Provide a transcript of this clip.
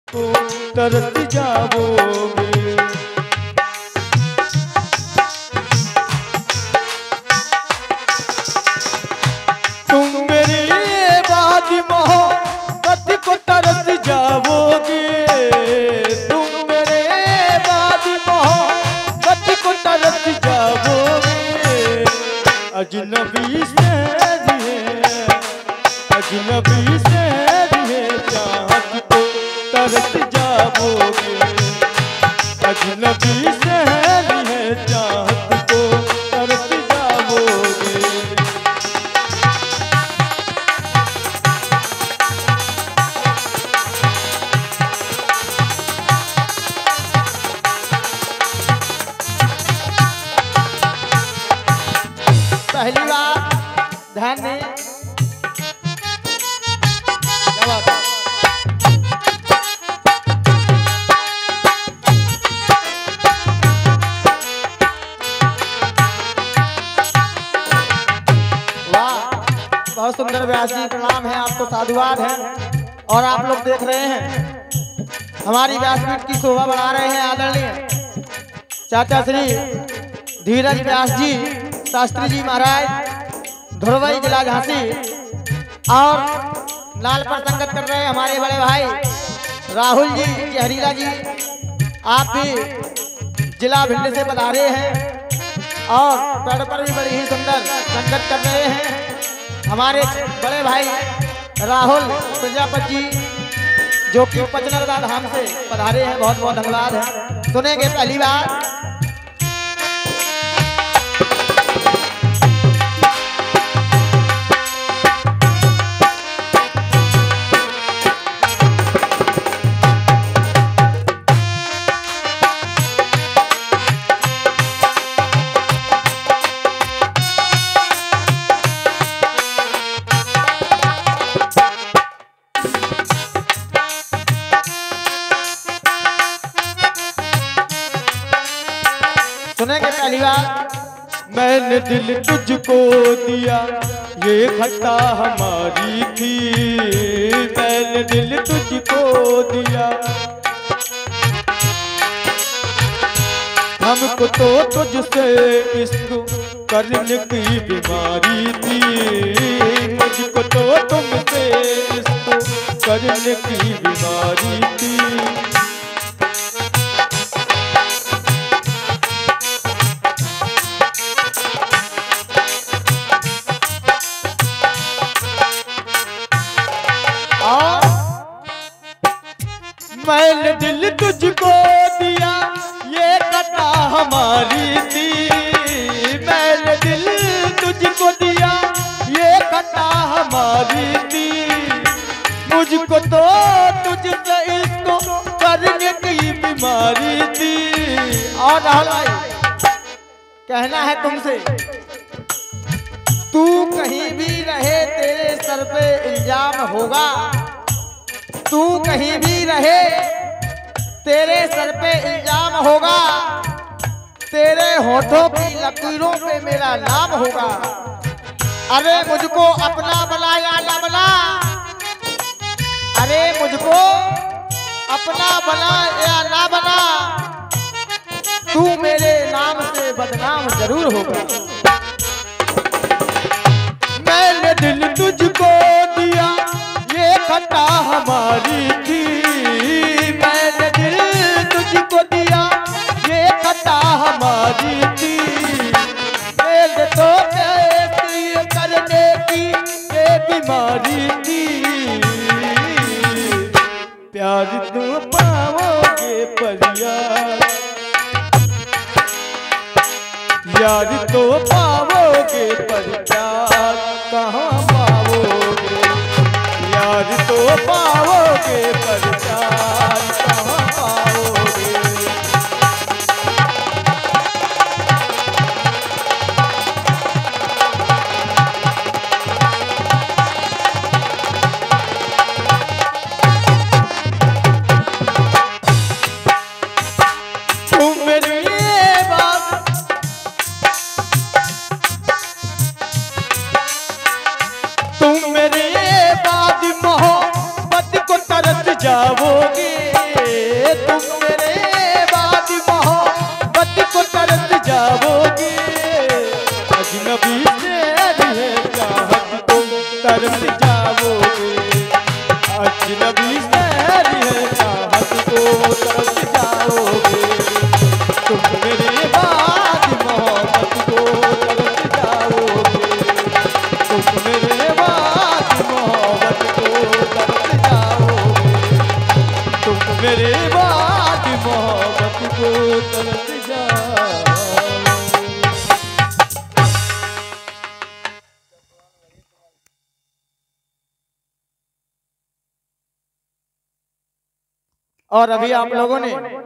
तो तरस जाओगे। तुम मेरी बाद मोहब्बत को तरस जाओगे। तुम मेरे बाद मोहब्बत को तरस जाओगे। अजनबी से अजनबी से चाहत को तरस जाओगे। अजनबी से चाहत को तरस जाओगे। पहली बार ध्यान दें। बहुत सुंदर व्यास जी, प्रणाम है आपको, साधुवाद है। और आप लोग देख रहे हैं हमारी व्यासपीठ की शोभा बढ़ा रहे हैं आदरणीय चाचा श्री धीरज व्यास जी शास्त्री जी महाराज, धुरवई जिला झांसी। और नाल पर संगत कर रहे हैं हमारे बड़े भाई राहुल जी हरीला जी, आप भी जिला भिंड से पधारे हैं। और पेड़ पर भी बड़ी ही सुंदर संगत कर रहे हैं हमारे बड़े भाई राहुल प्रजापति जी, जो कि पचनरदा धाम से पधारे हैं। बहुत बहुत धन्यवाद है। सुनेंगे पहली बार। सुनेंगे पहली बार। मैंने दिल तुझको दिया ये खता हमारी थी। मैंने दिल तुझको दिया, हमको तो तुझसे इश्क करने की बीमारी थी। मुझको तो तुमसे इश्क करने की बीमारी थी। मैंने दिल तुझको दिया ये खता हमारी थी। मैंने दिल तुझको दिया ये खता हमारी थी। मुझको तो तुझसे इसको करने की बीमारी थी। और राहुल भाई कहना है तुमसे, तू कहीं भी रहे तेरे सर पे इल्जाम होगा। तू कहीं भी रहे तेरे सर पे इल्जाम होगा। तेरे होठों की लकीरों पे मेरा नाम होगा। अरे मुझको अपना बना या ना बना, अरे मुझको अपना बना या ना बना, तू मेरे नाम से बदनाम जरूर होगा। मैंने दिल तुझको दिया ये खता हमारी थी। मैंने दिल तुझको दिया ये खता हमारी थी। मैंने तो कैसे करने की ये बीमारी थी। प्यार तुम पाओगे पर यार तो पाओगे पर प्यार कहाँ पाओगे। यार तो पाओगे पर प्यार कहाँ पाओगे। तुम मेरी बात तुम मेरे बाद मोहब्बत तुम मेरे बाद मोहब्बत को तरस जाओगे, अजनबी से है चाहत को तरस जाओगे, अजनबी से है चाहत को तरस जाओगे, तुम मेरे बाद मोहब्बत को तरस जाओगे, तुम मेरे बाद मोहब्बत को तरस जाओगे, तुम मेरे बाद मोहब्बत को तरस जाओगे। और अभी आप लोगों ने